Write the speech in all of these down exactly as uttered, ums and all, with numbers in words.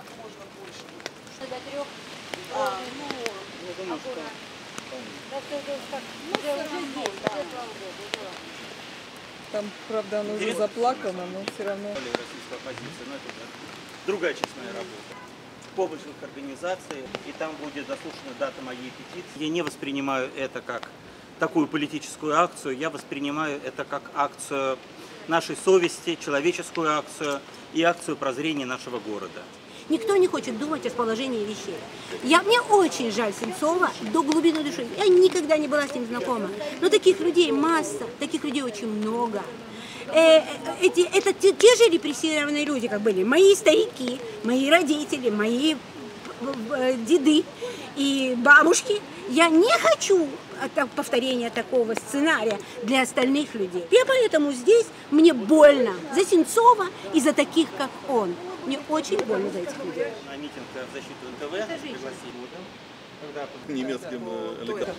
Как можно больше? Что до трех? А, ну, Я думаю, что... Да, то есть как, Ну, уже всё уже равно, здесь, да. уже, слава богу, уже ладно. Там, правда, оно уже заплакано, но все равно. Российской оппозиции, но это уже другая часть моей работы. Публичных организаций, и там будет заслушана дата моей петиции. Я не воспринимаю это как такую политическую акцию, я воспринимаю это как акцию нашей совести, человеческую акцию и акцию прозрения нашего города. Никто не хочет думать о положении вещей. Я, мне очень жаль Сенцова до глубины души. Я никогда не была с ним знакома. Но таких людей масса, таких людей очень много. Э, эти, это те, те же репрессированные люди, как были мои старики, мои родители, мои деды и бабушки. Я не хочу повторения такого сценария для остальных людей. Я поэтому здесь, мне больно за Сенцова и за таких, как он. Мне очень больно за этих людей. На митинг в защиту эн тэ вэ пригласили. Немецким олигархом.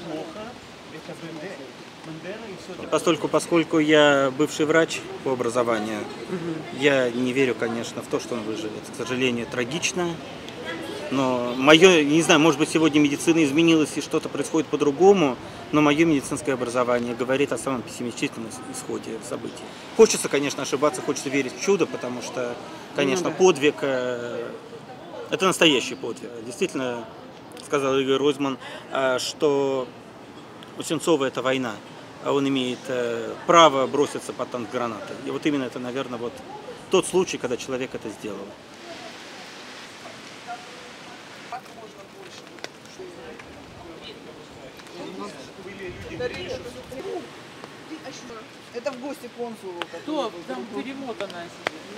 Поскольку, поскольку я бывший врач по образованию, я не верю, конечно, в то, что он выживет. К сожалению, трагично. Но мое, не знаю, может быть, сегодня медицина изменилась и что-то происходит по-другому, но мое медицинское образование говорит о самом пессимистичном исходе событий. Хочется, конечно, ошибаться, хочется верить в чудо, потому что, конечно, подвиг – это настоящий подвиг. Действительно, сказал Игорь Ройзман, что у Сенцова это война, а он имеет право броситься под танк гранаты. И вот именно это, наверное, вот тот случай, когда человек это сделал. Как можно больше? Были люди. Это в гости к консулу. Кто там перемотанная сидит?